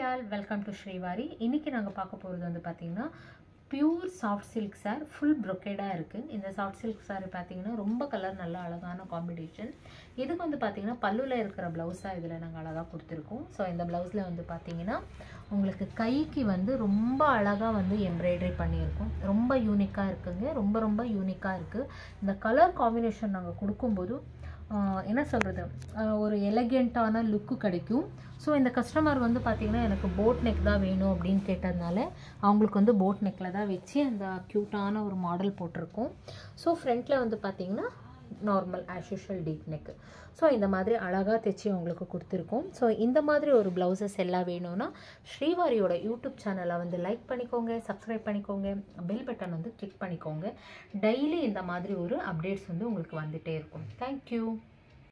All welcome to Srivari. இன்றைக்கி நாங்கள் பார்க்க போகிறது வந்து பார்த்திங்கன்னா pure soft silk sir, full ப்ரொக்கேடாக இருக்குது. இந்த சாஃப்ட் சில்க் சாரி பார்த்திங்கன்னா ரொம்ப கலர் நல்லா அழகான காம்பினேஷன். இதுக்கு வந்து பார்த்திங்கன்னா பல்லுவில் இருக்கிற ப்ளவுஸாக இதில் நாங்கள் அழகாக கொடுத்துருக்கோம். ஸோ இந்த ப்ளவுஸில் வந்து பார்த்திங்கன்னா உங்களுக்கு கைக்கு வந்து ரொம்ப அழகாக வந்து எம்ப்ராய்டரி பண்ணியிருக்கோம். ரொம்ப யூனிக்காக இருக்குங்க, ரொம்ப யூனிக்காக இருக்குது. இந்த கலர் காம்பினேஷன் நாங்கள் கொடுக்கும்போது என்ன சொல்கிறது, ஒரு எலகெண்ட்டான லுக்கு கிடைக்கும். ஸோ இந்த கஸ்டமர் வந்து பார்த்திங்கன்னா எனக்கு போட் நெக் தான் வேணும் அப்படின்னு கேட்டதுனால அவங்களுக்கு வந்து போட் நெக்கில் தான் வச்சு அந்த க்யூட்டான ஒரு மாடல் போட்டிருக்கோம். ஸோ ஃப்ரண்ட்டில் வந்து பார்த்திங்கன்னா normal as usual deep neck. So இந்த மாதிரி அழகாக தைச்சி அவங்களுக்கு கொடுத்துருக்கோம். ஸோ இந்த மாதிரி ஒரு ப்ளவுசஸ் எல்லாம் வேணும்னா ஸ்ரீவாரியோட யூடியூப் சேனலை வந்து லைக் பண்ணிக்கோங்க, சப்ஸ்கிரைப் பண்ணிக்கோங்க, பெல் பட்டன் வந்து கிளிக் பண்ணிக்கோங்க. டெய்லி இந்த மாதிரி ஒரு அப்டேட்ஸ் வந்து உங்களுக்கு வந்துகிட்டே இருக்கும். தேங்க்யூ.